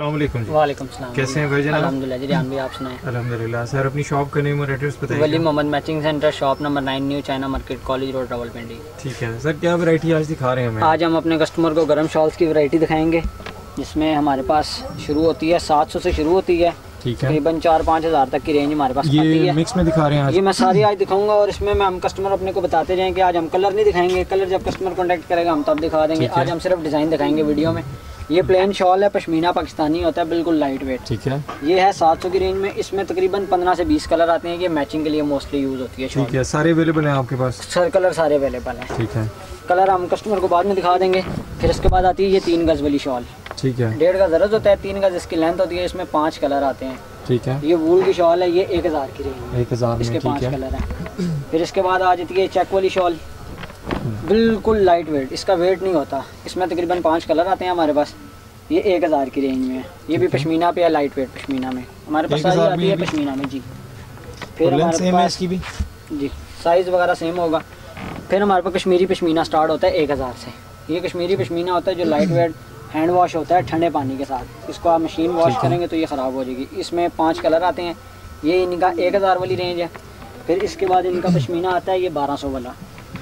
अस्सलाम वालेकुम जी। वालेकुम सलाम। कैसे हैं भाई जनाब? अल्हम्दुलिल्लाह जी, आप भी आप सुनाएं। अल्हम्दुलिल्लाह। सर अपनी शॉप का नेम और एड्रेस बताइए। Wali Mohammad matching centre, shop number 9, new China market, college road, Rawalpindi. ठीक है सर, क्या वैरायटी आज दिखा रहे हैं हमें? आज हम अपने कस्टमर को गर्म शॉल्स की वैरायटी दिखाएंगे, जिसमें हमारे पास शुरू होती है 700 से शुरू होती है। ठीक है। तकरीबन 4-5 हज़ार तक की रेंज हमारे पास आती ये है। मिक्स में दिखा रहे हैं आज? ये मैं सारी आज दिखाऊंगा और इसमें मैं हम कस्टमर अपने को बताते जाएं कि आज हम कलर नहीं दिखाएंगे, कलर जब कस्टमर कॉन्टैक्ट करेगा हम तब दिखा देंगे। आज हम सिर्फ डिज़ाइन दिखाएंगे वीडियो में। ये प्लेन शॉल है, पश्मीना पाकिस्तानी होता है, बिल्कुल लाइट वेट। ठीक है। ये है 700 की रेंज में। इसमें तकरीबन 15 से 20 कलर आते हैं। ये मैचिंग के लिए मोस्टली यूज़ होती है। ठीक है, सारे अवेलेबल हैं आपके पास? सर कलर सारे अवेलेबल हैं। ठीक है। कलर हम कस्टमर को बाद में दिखा देंगे। फिर इसके बाद आती है ये 3 गज़ वाली शॉल। ठीक है। 1.5 गज़ दरज होता है, 3 गज़ इसकी लेंथ होती है। इसमें 5 कलर आते हैं। ठीक है। ये वूल की शॉल है, ये 1000 की रेंज में। 1000 में। इसके 5 ठीक कलर हैं। फिर इसके बाद आ जाती है चेक वाली शॉल, बिल्कुल लाइट वेट, इसका वेट नहीं होता। इसमें तकरीबन 5 कलर आते हैं हमारे पास। ये 1000 की रेंज में है। ये भी पश्मीना पे है, लाइट वेट पश्मीना में हमारे पास सारी आती है पश्मीना में जी। फिर हमारे पास इसकी भी जी साइज़ वगैरह सेम होगा। फिर हमारे पास कश्मीरी पश्मीना स्टार्ट होता है 1000 से। ये कश्मीरी पश्मीना होता है जो लाइट वेट हैंड वॉश होता है ठंडे पानी के साथ। इसको आप मशीन वॉश करेंगे तो ये ख़राब हो जाएगी। इसमें 5 कलर आते हैं। ये इनका 1000 वाली रेंज है। फिर इसके बाद इनका पश्मीना आता है ये 1200 वाला।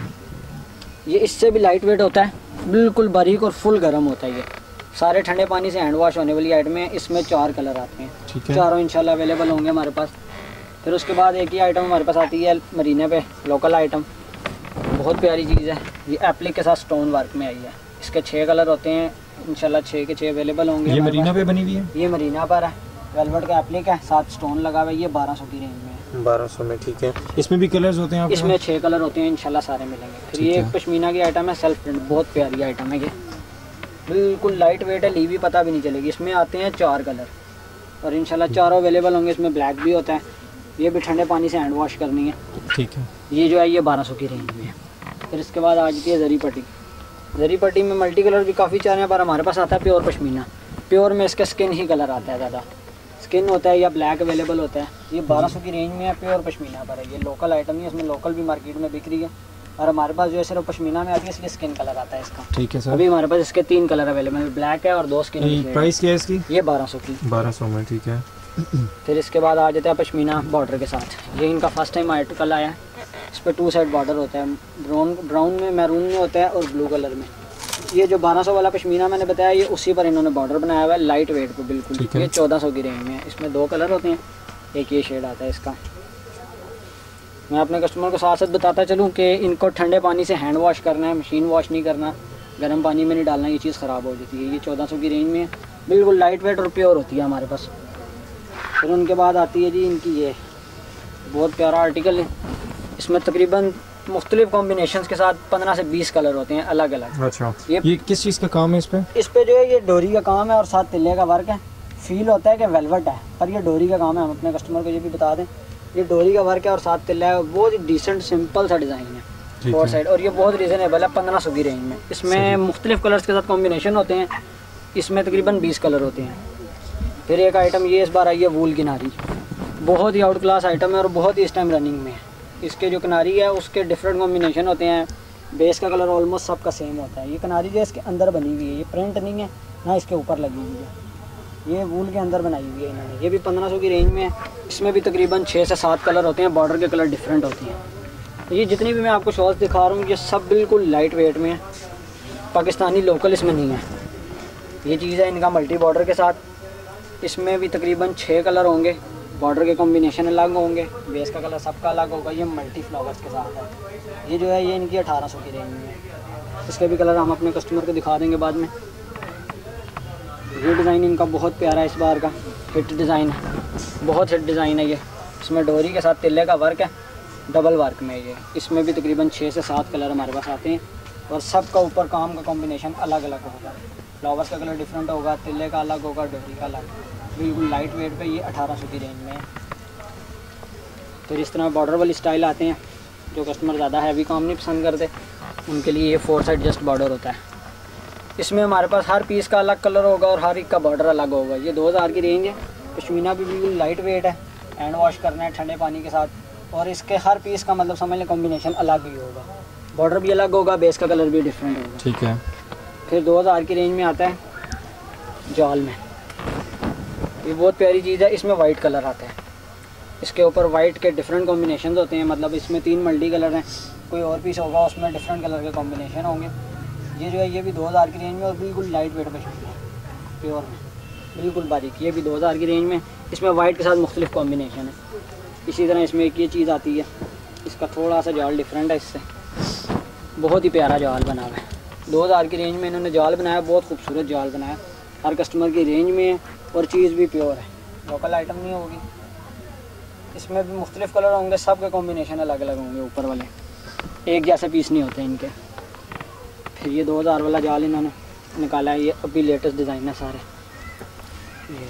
ये इससे भी लाइट वेट होता है, बिल्कुल बारीक और फुल गर्म होता है। ये सारे ठंडे पानी से हैंड वॉश होने वाली आइटम है। इसमें 4 कलर आते हैं। ठीक है। चारों इंशाल्लाह अवेलेबल होंगे हमारे पास। फिर उसके बाद एक ही आइटम हमारे पास आती है मरीने पे, लोकल आइटम, बहुत प्यारी चीज़ है। ये एप्लिक के साथ स्टोन वर्क में आई है। इसके 6 कलर होते हैं, इंशाल्लाह 6 के 6 अवेलेबल होंगे। ये मरीना पे बनी हुई है? ये मरीना पर है, वेलवेट का एप्लिक है, साथ स्टोन लगा हुआ है। ये 1200 की रेंज में है। 1200 में। ठीक है। इसमें भी कलर्स होते हैं आपके इसमें 6 कलर होते हैं, इंशाल्लाह सारे मिलेंगे। फिर ये एक पश्मीना की आइटम है, सेल्फ प्रिंट, बहुत प्यारी आइटम है। ये बिल्कुल लाइट वेट है, ली भी पता भी नहीं चलेगी। इसमें आते हैं 4 कलर और इंशाल्लाह चारों अवेलेबल होंगे। इसमें ब्लैक भी होता है। ये भी ठंडे पानी से हैंड वॉश करनी है। ठीक है। ये जो है ये 1200 की रेंज में है। फिर इसके बाद आ जाती है जरी पट्टी। जरी पट्टी में मल्टी कलर भी काफ़ी चाह रहे हैं, पर हमारे पास आता है प्योर पश्मीना। प्योर में इसका स्किन ही कलर आता है, ज़्यादा स्किन होता है या ब्लैक अवेलेबल होता है। ये 1200 की रेंज में है, प्योर पश्मीना पर है। ये लोकल आइटम है, इसमें लोकल भी मार्केट में बिक रही है और हमारे पास जो है सिर्फ पश्मीना में आती है, इसलिए स्किन कलर आता है इसका। ठीक है सर। अभी हमारे पास इसके 3 कलर अवेलेबल है, ब्लैक है और 2 स्किन। प्राइस क्या है इसकी? ये 1200 की। 1200 में। ठीक है। फिर इसके बाद आ जाता है पश्मीना बॉर्डर के साथ। ये इनका फर्स्ट टाइम आर्टिकल आया है। इस पर 2 साइड बॉर्डर होता है, ब्राउन में, मैरून में होता है और ब्लू कलर में। ये जो 1200 वाला पश्मीना मैंने बताया, ये उसी पर इन्होंने बॉर्डर बनाया हुआ है, लाइट वेट पे बिल्कुल। ये 1400 की रेंज में है। इसमें 2 कलर होते हैं, एक ये शेड आता है इसका। मैं अपने कस्टमर को साथ साथ बताता चलूँ कि इनको ठंडे पानी से हैंड वॉश करना है, मशीन वॉश नहीं करना, गर्म पानी में नहीं डालना, ये चीज़ ख़राब हो जाती है। ये 1400 की रेंज में है, बिल्कुल लाइट वेट और प्योर होती है हमारे पास। फिर उनके बाद आती है जी इनकी ये बहुत प्यारा आर्टिकल है। इसमें तकरीबन मुख्तलिफ कॉम्बिनेशंस के साथ 15 से 20 कलर होते हैं अलग अलग। अच्छा। ये किस चीज़ का काम है इस पे? इस पे जो है ये डोरी का काम है और साथ तिल्ले का वर्क है। फील होता है कि वेलवेट है, पर ये डोरी का काम है। हम अपने कस्टमर को ये भी बता दें, ये डोरी का वर्क है और साथ तिल्ला है। बहुत डिसेंट सिंपल सा डिज़ाइन है 4 साइड, और ये बहुत रीज़नेबल है, 1500 की रेंज में। इसमें मुख्तलिफ कलर्स के साथ कॉम्बिनेशन होते हैं। इसमें तकरीबन 20 कलर होते हैं। फिर एक आइटम ये इस बार आई है वूल किनारी, बहुत ही आउट क्लास आइटम है और बहुत ही इस टाइम रनिंग में है। इसके जो किनारी है उसके डिफरेंट कॉम्बिनेशन होते हैं। बेस का कलर ऑलमोस्ट सबका सेम होता है। ये किनारी जो है इसके अंदर बनी हुई है, ये प्रिंट नहीं है ना इसके ऊपर लगी हुई है, ये वूल के अंदर बनाई हुई है इन्होंने। ये भी 1500 की रेंज में है। इसमें भी तकरीबन 6 से 7 कलर होते हैं, बॉर्डर के कलर डिफरेंट होती हैं। ये जितनी भी मैं आपको शॉल्स दिखा रहा हूँ ये सब बिल्कुल लाइट वेट में है, पाकिस्तानी लोकल इसमें नहीं है। ये चीज़ है इनका मल्टी बॉर्डर के साथ। इसमें भी तकरीबन 6 कलर होंगे, बॉर्डर के कॉम्बिनेशन अलग होंगे, बेस का कलर सबका अलग होगा। ये मल्टी फ्लावर्स के साथ है। ये जो है ये इनकी 1800 की रेंज में है। इसके भी कलर हम अपने कस्टमर को दिखा देंगे बाद में। ये डिज़ाइन इनका बहुत प्यारा है, इस बार का हिट डिज़ाइन है, बहुत हिट डिज़ाइन है ये। इसमें डोरी के साथ तिल्ले का वर्क है, डबल वर्क में ये। इसमें भी तकरीबन 6 से 7 कलर हमारे पास आते हैं और सबका ऊपर काम का कॉम्बिनेशन अलग अलग होगा। फ्लावर्स का कलर डिफरेंट होगा, तिल्ले का अलग होगा, डोरी का अलग। बिल्कुल लाइट वेट पे ये 1800 की रेंज में है। फिर इस तरह बॉर्डर वाली स्टाइल आते हैं, जो कस्टमर ज़्यादा हैवी काम नहीं पसंद करते उनके लिए ये 4 साइड जस्ट बॉर्डर होता है। इसमें हमारे पास हर पीस का अलग कलर होगा और हर एक का बॉर्डर अलग होगा। ये 2000 की रेंज है। पश्मीना भी बिल्कुल लाइट वेट है, हैंड वॉश करना है ठंडे पानी के साथ, और इसके हर पीस का मतलब समझ लें कॉम्बिनेशन अलग ही होगा, बॉर्डर भी अलग होगा, बेस का कलर भी डिफरेंट होगा। ठीक है। फिर 2000 की रेंज में आता है जाल में। ये बहुत प्यारी चीज़ है। इसमें वाइट कलर आता है, इसके ऊपर वाइट के डिफरेंट कॉम्बिनेशन होते हैं, मतलब इसमें 3 मल्टी कलर हैं। कोई और पीस होगा उसमें डिफरेंट कलर के कॉम्बिनेशन होंगे। ये जो है ये भी 2000 की रेंज में और बिल्कुल लाइट वेट पश्मीना है, प्योर में बिल्कुल बारीक। ये भी 2000 की रेंज में, इसमें वाइट के साथ मुख्तलिफ कॉम्बिनेशन है। इसी तरह इसमें एक ये चीज़ आती है, इसका थोड़ा सा जाल डिफरेंट है इससे, बहुत ही प्यारा जाल बना हुआ है। 2000 की रेंज में इन्होंने जाल बनाया, बहुत खूबसूरत जाल बनाया, हर कस्टमर की रेंज में है और चीज़ भी प्योर है, लोकल आइटम नहीं होगी। इसमें भी मुख्तलिफ कलर होंगे, सब के कॉम्बिनेशन अलग अलग होंगे, ऊपर वाले एक जैसे पीस नहीं होते इनके। फिर ये 2000 वाला जाल इन्होंने निकाला है, ये अभी लेटेस्ट डिज़ाइन है सारे। ये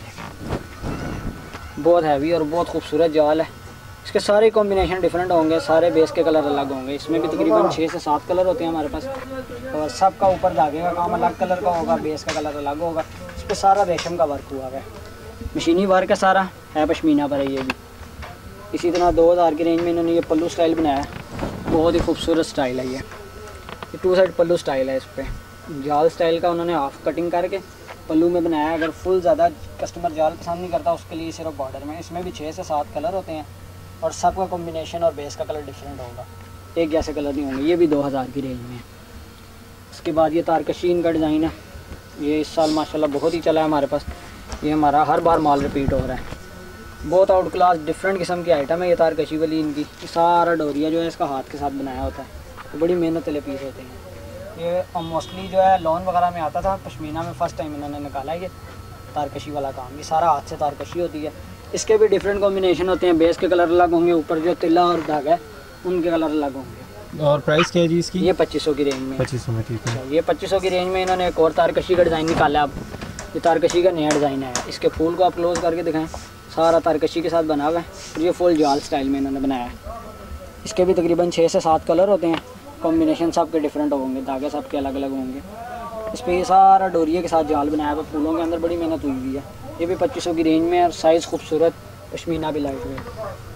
बहुत हैवी और बहुत खूबसूरत जाल है। इसके सारे कॉम्बिनेशन डिफरेंट होंगे, सारे बेस के कलर अलग होंगे। इसमें भी तकरीबन 6 से 7 कलर होते हैं हमारे पास, और सब का ऊपर धागे का काम अलग कलर का होगा, बेस का कलर अलग होगा। इस पर सारा रेशम का वर्क हुआ है, मशीनी वर्क है, सारा है पश्मीना पर है ये भी। इसी तरह 2000 की रेंज में इन्होंने ये पल्लू स्टाइल बनाया है, बहुत ही खूबसूरत स्टाइल है ये 2 साइड पल्लू स्टाइल है। इस पर जाल स्टाइल का उन्होंने हाफ कटिंग करके पल्लू में बनाया। अगर फुल ज़्यादा कस्टमर जाल पसंद नहीं करता उसके लिए सिर्फ बॉर्डर में। इसमें भी 6 से 7 कलर होते हैं और सबका कॉम्बिनेशन और बेस का कलर डिफरेंट होगा, एक जैसे कलर नहीं होंगे। ये भी 2000 की रेंज में है। उसके बाद ये तारकशी इनका डिज़ाइन है, ये इस साल माशाल्लाह बहुत ही चला है हमारे पास। ये हमारा हर बार माल रिपीट हो रहा है, बहुत आउट क्लास डिफरेंट किस्म की आइटम है ये तारकशी वाली इनकी। सारा डोरिया जो है इसका हाथ के साथ बनाया होता है, तो बड़ी मेहनत वाले पीस होते हैं। ये मोस्टली जो है लोन वगैरह में आता था, पश्मीना में फ़र्स्ट टाइम इन्होंने निकाला है ये तारकशी वाला काम। ये सारा हाथ से तारकशी होती है। इसके भी डिफरेंट कॉम्बिनेशन होते हैं, बेस के कलर अलग होंगे, ऊपर जो तिल्ला और धागा है उनके कलर अलग होंगे। और प्राइस क्या है जी इसकी? ये 2500 की रेंज में। 2500 में, ठीक है। ये 2500 की रेंज में इन्होंने एक और तारकशी का डिज़ाइन निकाला। अब ये तारकशी का नया डिज़ाइन है, इसके फूल को आप क्लोज करके दिखाएं, सारा तारकशी के साथ बना हुआ है। और ये फुल जाल स्टाइल में इन्होंने बनाया है। इसके भी तकरीबन 6 से 7 कलर होते हैं, कॉम्बिनेशन सब के डिफरेंट होंगे, धागे सब के अलग अलग होंगे। इस पर ये सारा डोरिये के साथ जाल बनाया हुआ, फूलों के अंदर बड़ी मेहनत हुई हुई है। ये भी 2500 की रेंज में और साइज़ खूबसूरत, पश्मीना भी लाइट वेट।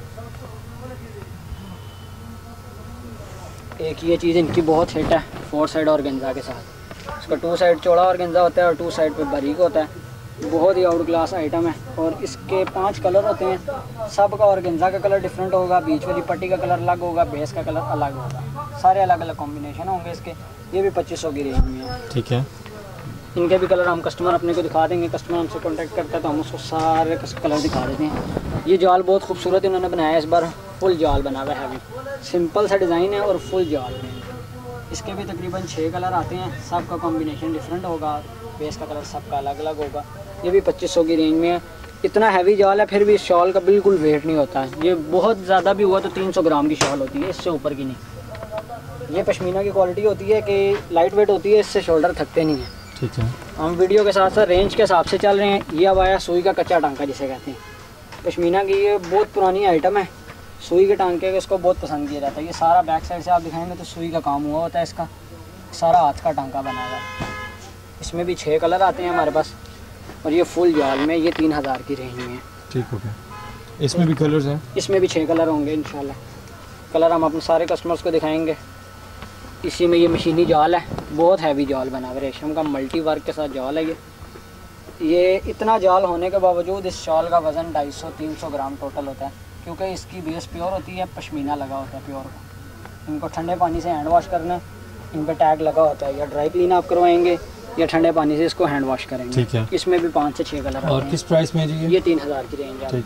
एक ये चीज़ इनकी बहुत हिट है 4 साइड ऑर्गेन्जा के साथ। इसका 2 साइड चौड़ा ऑर्गेन्जा होता है और 2 साइड पे बारीक होता है, बहुत ही आउट क्लास आइटम है। और इसके 5 कलर होते हैं, सब का ऑर्गेन्जा का कलर डिफरेंट होगा, बीच वाली पट्टी का कलर अलग होगा, बेस का कलर अलग होगा, सारे अलग अलग कॉम्बिनेशन होंगे इसके। ये भी 2500 की रेंज में है, ठीक है। इनके भी कलर हम कस्टमर अपने को दिखा देंगे। कस्टमर हमसे कांटेक्ट करता है तो हम उसको सारे कलर दिखा देते हैं। ये जाल बहुत खूबसूरत इन्होंने बनाया, इस बार फुल जाल बना हुआ है, सिंपल सा डिज़ाइन है और फुल जाल में। इसके भी तकरीबन 6 कलर आते हैं, सब का कॉम्बिनेशन डिफरेंट होगा, बेस का कलर सबका अलग अलग होगा। ये भी 2500 की रेंज में है। इतना हैवी जाल है, फिर भी इस शॉल का बिल्कुल वेट नहीं होता है। ये बहुत ज़्यादा भी हुआ तो 300 ग्राम की शॉल होती है, इससे ऊपर की नहीं। ये पश्मीना की क्वालिटी होती है कि लाइट वेट होती है, इससे शोल्डर थकते नहीं हैं। ठीक है। हम वीडियो के साथ साथ रेंज के हिसाब से चल रहे हैं। ये अब आया सुई का कच्चा टांका जिसे कहते हैं, पश्मीना की ये बहुत पुरानी आइटम है। सुई के टांके को इसको बहुत पसंद किया जाता है। ये सारा बैक साइड से आप दिखाएंगे तो सुई का काम हुआ होता है, इसका सारा हाथ का टांका बना हुआ है। इसमें भी 6 कलर आते हैं हमारे पास और ये फुल जाल में, ये 3000 की रेंज में है। ठीक हो गया। इसमें भी कलर्स हैं? इसमें भी 6 कलर होंगे इंशाल्लाह। कलर हम अपने सारे कस्टमर्स को दिखाएंगे। इसी में ये मशीनी जाल है, बहुत हैवी जाल बना हुआ है, रेशम का मल्टी वर्क के साथ जाल है ये इतना जाल होने के बावजूद इस शॉल का वज़न 250-300 ग्राम टोटल होता है, क्योंकि इसकी बेस प्योर होती है, पश्मीना लगा होता है प्योर का। इनको ठंडे पानी से हैंड वॉश करना, इन पर टैग लगा होता है, या ड्राई क्लीन आप करवाएंगे या ठंडे पानी से इसको हैंड वॉश करेंगे। ठीक है। इसमें भी 5 से 6 कलर। और किस प्राइस में जी? ये 3000 की रेंज है।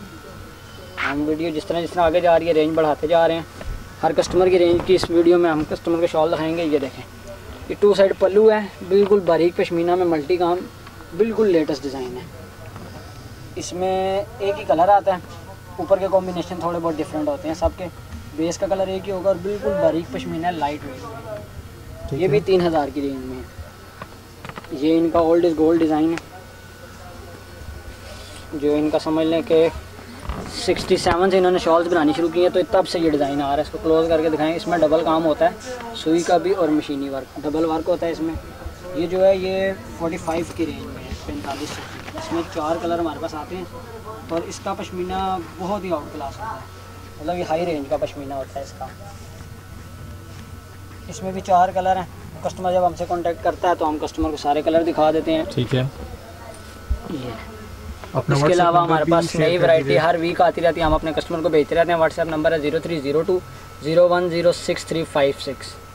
हम वीडियो जिस तरह आगे जा रही है रेंज बढ़ाते जा रहे हैं। हर कस्टमर की रेंज की इस वीडियो में हम कस्टमर के शॉल दिखाएंगे। ये देखें, ये 2 साइड पल्लू है, बिल्कुल बारीक पश्मीना में मल्टी काम, बिल्कुल लेटेस्ट डिज़ाइन है। इसमें एक ही कलर आता है, ऊपर के कॉम्बिनेशन थोड़े बहुत डिफरेंट होते हैं, सबके बेस का कलर एक ही होगा और बिल्कुल बारीक पश्मीना लाइट वेट में। ये भी 3000 की रेंज में है। ये इनका ओल्ड इज़ गोल्ड डिज़ाइन है, जो इनका समझ लें कि 67 से इन्होंने शॉल्स बनानी शुरू की है, तो तब से ये डिज़ाइन आ रहा है। इसको क्लोज करके दिखाएं। इसमें डबल काम होता है, सुई का भी और मशीनी वर्क, डबल वर्क होता है इसमें। ये जो है ये 45 की रेंज में है, 45 से। इसमें 4 कलर हमारे पास आते हैं और इसका पश्मीना बहुत ही आउट क्लास होता है, मतलब ये हाई रेंज का पश्मीना होता है इसका। इसमें भी 4 कलर हैं। कस्टमर जब हमसे कांटेक्ट करता है तो हम कस्टमर को सारे कलर दिखा देते हैं। ठीक है। ये अपना इसके WhatsApp अलावा नंबर हमारे भी पास शेयर नई कर वैरायटी दीजिए। हर वीक आती रहती है, हम अपने कस्टमर को भेजते रहते हैं। व्हाट्सएप नंबर है 0302 0106 356।